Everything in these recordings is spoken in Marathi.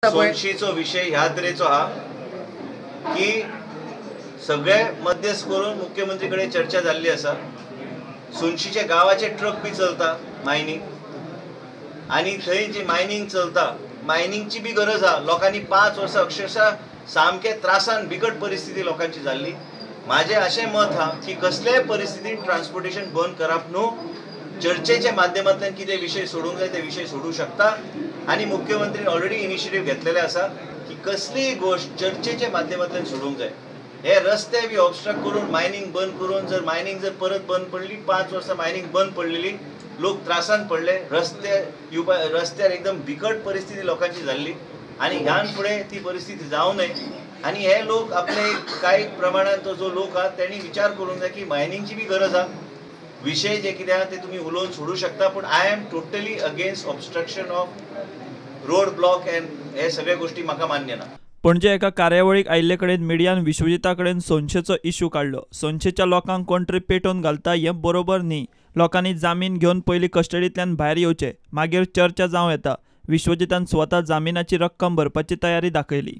सोनशीचो विषय ह्या तरेचो हा की सगळे मध्यस्थ करून मुख्यमंत्री कडेन चर्चा जाल्ली आसा। सोनशीचे गावाचे ट्रक बी चलता मायनिंग आणि थंय जी मायनिंग चलता मायनिंगची बी गरज हा। लोकांनी 5 वर्सां अक्षरशः सामके त्रासान बिकट परिस्थिती लोकांची जाल्ली। माझे अशें मत हा की कसल्याय परिस्थितीत ट्रान्सपोर्टेशन बंद करप न्हू, चर्चेच्या माध्यमांतल्यान कितें विषय सोडूंक जाय ते विषय सोडू शकता। आणि मुख्यमंत्रीन ऑलरेडी इनिशिएटिव्ह घेतलेले आसा की कसलीय गोष्ट चर्चेच्या माध्यमांतल्यान सोडूंक जाय। हे रस्ते बी ऑब्स्ट्रक्ट करून मायनिंग बंद करून जर मायनिंग जर परत बंद पडली, 5 वर्सां मायनिंग बंद पडलेली, लोक त्रासान पडले, रस्त्यार एकदम बिकट परिस्थिती लोकांची जाल्ली आणि ह्यान फुडें ती परिस्थिती जावं नये। आणि हे लोक आपले काही प्रमाणात जो लोक हा त्यांनी विचार करूंक जाय की मायनिंगची बी गरज हा। विषय जे कितें हा ते तुम्ही उलोवन सोडू शकता, पण I am totally against obstruction of road block and हे सगळे गोष्टी म्हाका मान्य ना। पणजे एका कार्यावळीक आयिल्ले कडेन मिडियान विश्वजिता कडेन सोनशेचो इश्यू काढलो। सोनशेच्या लोकांक कोण तरी पेटोवन घालता हें बरोबर न्ही। लोकांनी जामीन घेवन पयलीं कस्टडींतल्यान भायर येवचे, मागीर चर्चा जावं येता। विश्वजितान स्वता जामिनाची रक्कम भरपाची तयारी दाखयली।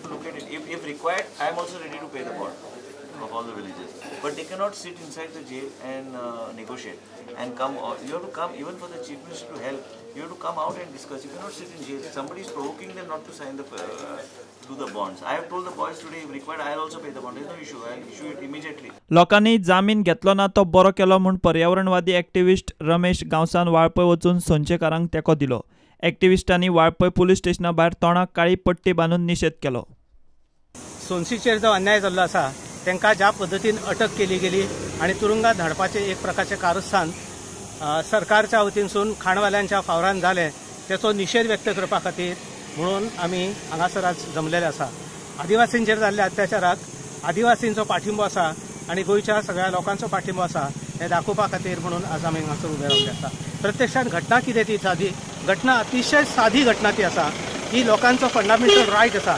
If required, I am also ready to pay the bond of all the villages. But they cannot sit inside the jail and negotiate and come. You have to come even for the chief minister to help. You have to come out and discuss. You cannot sit in jail. Somebody is provoking them not to sign the bonds. I have told the boys today, if required, I will also pay the bond. There is no issue. I will issue it immediately. लोकांनी जामीन घेतलो ना तो बरो केलो म्हूण पर्यावरणवादी एक्टिविस्ट रमेश गांवसान वाळपय वचून सोनशेकारांक तेंको दिलो। एक्टिविस्टांनी वाळपय पुलीस स्टेशना भायर तोंडाक काळी पट्टी बांदून निशेध केलो। सोनशीचेर जो अन्याय जाल्लो आसा तांकां ज्या पद्दतीन अटक केली गेली आणि तुरुंगात धाडपाचे एक प्रकारचे कारस्थान सरकारच्या वतीनसून खाणवाल्यांच्या फावरान जालें तेचो निशेध व्यक्त करपा खातीर म्हणून आमी हांगासर आज जमलेले आसा। आदिवासींचेर जाल्ल्या अत्याचाराक आदिवासींचो पाठिंबो आसा आणि गोंयच्या सगळ्या लोकांचो पाठिंबो आसा हे दाखोवपा खातीर म्हणून आज आमी हांगासर उबे रावले आसा। प्रत्यक्षात घटना कितें ती सादी घटना, अतिशय सादी घटना ती आसा। ही लोकांचो फंडामेंटल रायट आसा।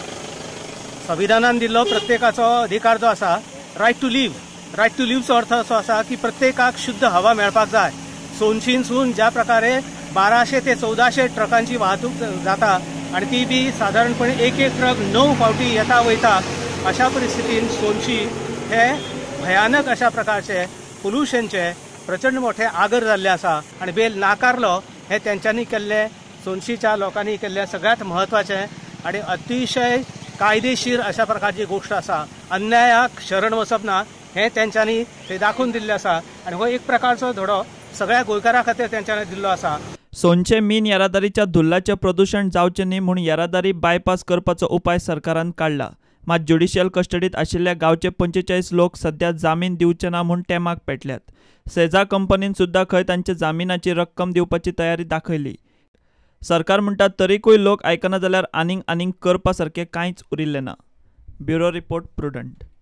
संविधानान दिल्लो प्रत्येकाचो अधिकार जो आसा रायट टू लिव्हचो अर्थ असो आसा की प्रत्येकाक शुद्ध हवा मेळपाक जाय। सोनशीनसून ज्या प्रकारे 1200 ते 1400 ट्रकांची वाहतूक जाता आणि ती बी साधारणपणे एक ट्रक 9 फावटी येता वयता, अशा परिस्थितीन सोनशी हे भयानक अशा प्रकारचे पोल्युशनचे प्रचंड मोठे आगर जाल्ले आसा आणि बेल नाकारलो हे त्यांच्यानी केल्ले, सोनशीच्या लोकांनी केल्ले सगळ्यात महत्वाचे आणि अतिशय कायदेशीर अशा प्रकारची गोष्ट आसा। अन्यायाक शरण वचप ना हे त्यांच्यानी ते दाखवून दिल्ले आसा आणि हो एक प्रकारचो धडो सगळ्या गोंयकारां खातीर त्यांच्यानी दिल्लो आसा। सोनशे मीन येरादारीच्या धुल्लाचे प्रदूषण जावचे न्ही म्हूण येरादारी बायपास करपाचो उपाय सरकारान काढला। मात ज्युडिशियल कस्टडीत आशिल्ल्या गांवचे 45 लोक सध्या जामीन दिवचे ना म्हूण तेमाक पेटल्यात। सेजा कंपनीन सुद्दां खंय तांचे जामिनाची रक्कम दिवपाची तयारी दाखयली। सरकार म्हणटा तरीकूय लोक आयकना जाल्यार आनीक करपा सारकें कांयच उरिल्लें ना। Bureau report prudent.